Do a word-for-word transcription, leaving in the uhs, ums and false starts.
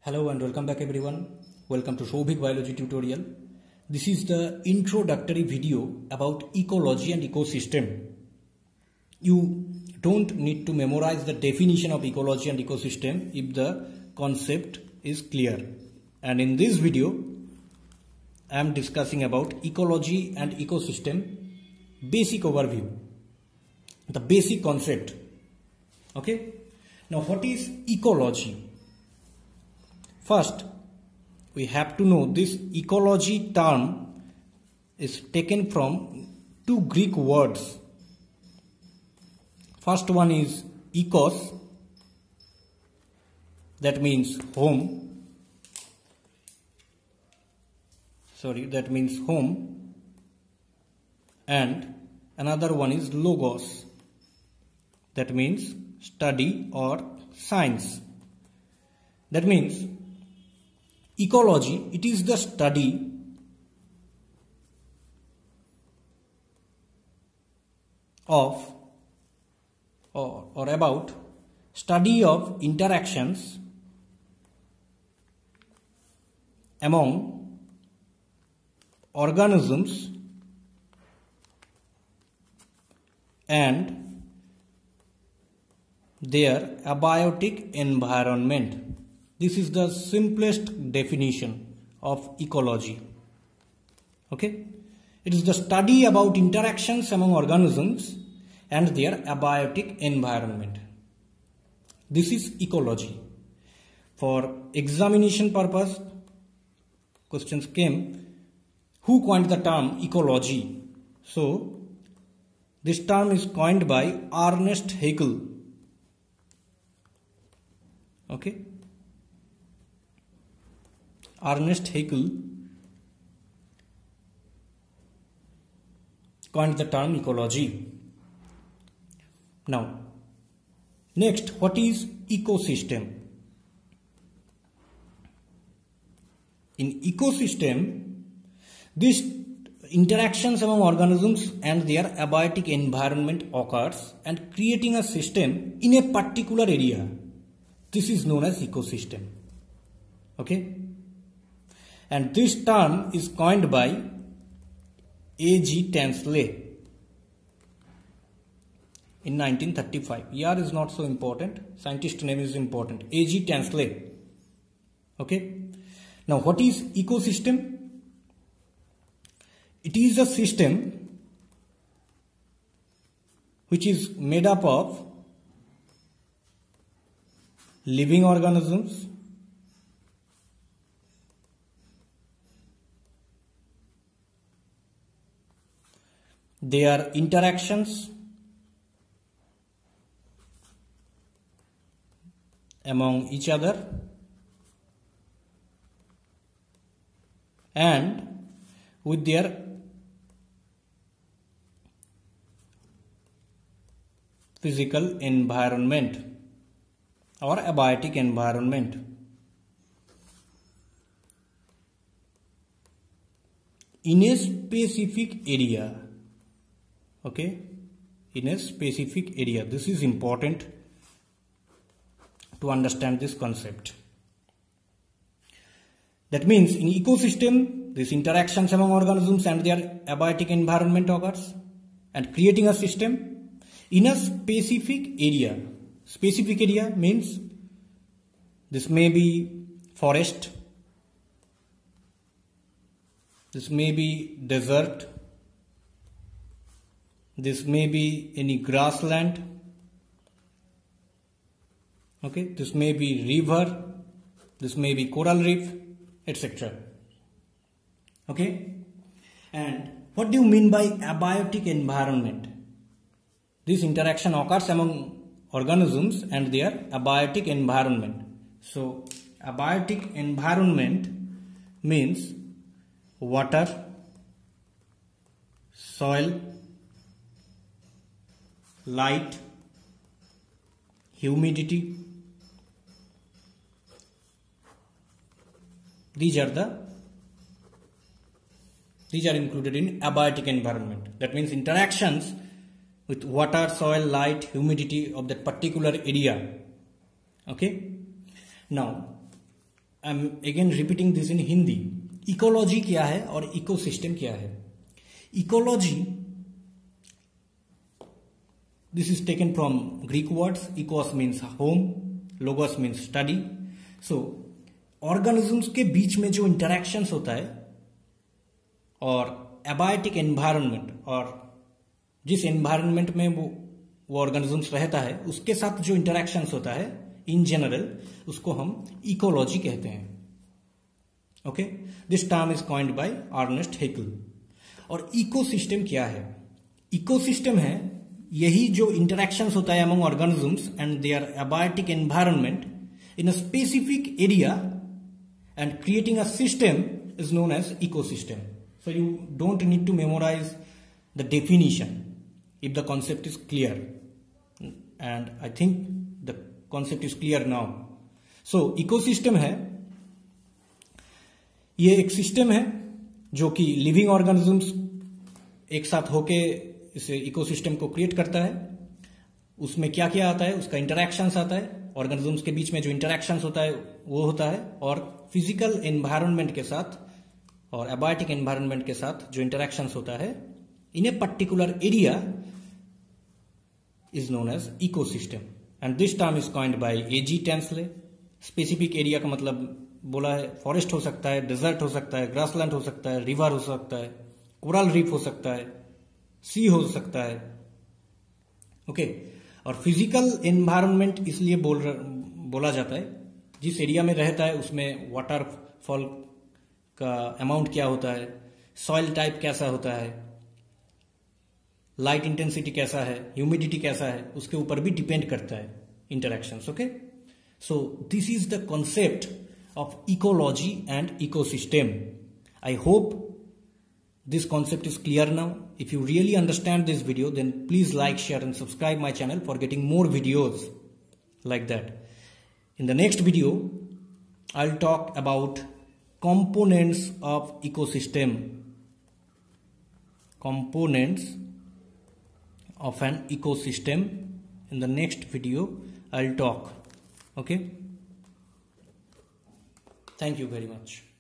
Hello and welcome back everyone. Welcome to Soubhik Biology tutorial. This is the introductory video about ecology and ecosystem. You don't need to memorize the definition of ecology and ecosystem if the concept is clear. And in this video, I am discussing about ecology and ecosystem basic overview, the basic concept. Okay. Now what is ecology? First, we have to know this ecology term is taken from two Greek words. First one is ekos, that means home. Sorry, that means home. And another one is logos, that means study or science. That means ecology, it is the study of or, or about study of interactions among organisms and their abiotic environment. This is the simplest definition of ecology. Okay? It is the study about interactions among organisms and their abiotic environment. This is ecology. For examination purpose, questions came, who coined the term ecology? So, this term is coined by Ernest Haeckel. Okay? Ernest Haeckel coined the term ecology. Now, next, what is ecosystem? In ecosystem, these interactions among organisms and their abiotic environment occurs and creating a system in a particular area. This is known as ecosystem. Okay? And this term is coined by A G Tansley in nineteen thirty-five. Year is not so important. Scientist name is important. A G Tansley. Okay. Now what is ecosystem? It is a system which is made up of living organisms, their interactions among each other and with their physical environment or abiotic environment. In a specific area. Okay, in a specific area. This is important to understand this concept. That means in ecosystem, these interactions among organisms and their abiotic environment occurs and creating a system in a specific area. Specific area means this may be forest, this may be desert, this may be any grassland. Okay, this may be river, this may be coral reef, et cetera. Okay, and what do you mean by abiotic environment? This interaction occurs among organisms and their abiotic environment. So, abiotic environment means water, soil, light, humidity. These are the these are included in abiotic environment. That means interactions with water, soil, light, humidity of that particular area. Okay. Now, I am again repeating this in Hindi. Ecology क्या है और ecosystem क्या है? Ecology, this is taken from Greek words. Ecos means home, logos means study. So organisms के बीच में जो interactions होता है और abiotic environment, और जिस environment में वो वो organisms रहता है उसके साथ जो interactions होता है in general, उसको हम ecology कहते हैं. Okay, this term is coined by Ernest Haeckel. और ecosystem क्या है? ecosystem है यही जो इंटरेक्शंस होता है among organisms and their abiotic environment in a specific area and creating a system is known as ecosystem. So you don't need to memorise the definition if the concept is clear, and I think the concept is clear now. So ecosystem है, ये एक system है जो कि living organisms एक साथ होके इसे इकोसिस्टम को क्रिएट करता है. उसमें क्या क्या आता है, उसका इंटरैक्शंस आता है, ऑर्गेनिजम्स के बीच में जो इंटरैक्शंस होता है वो होता है, और फिजिकल एनवायरनमेंट के साथ और एबायोटिक एनवायरनमेंट के साथ जो इंटरैक्शंस होता है in a particular area is known as ecosystem. And this term is coined by A G Tansley. Specific area का मतलब बोला है फॉरेस्ट हो सकता है, डेजर्ट हो सकता है, ग्रासलैंड हो सकता है, रिवर हो सकता है, कोरल रीफ हो सकता है, सी हो सकता है. Okay okay. और फिजिकल एनवायरनमेंट इसलिए बोल बोला जाता है जिस एरिया में रहता है उसमें वाटरफॉल का अमाउंट क्या होता है, सॉइल टाइप कैसा होता है, लाइट इंटेंसिटी कैसा है, ह्यूमिडिटी कैसा है, उसके ऊपर भी डिपेंड करता है interactions. Okay, so this is the concept of ecology and ecosystem. I hope this concept is clear now. If you really understand this video, then please like, share and subscribe my channel for getting more videos like that. In the next video, I'll talk about components of ecosystem. Components of an ecosystem. In the next video, I'll talk. Okay? Thank you very much.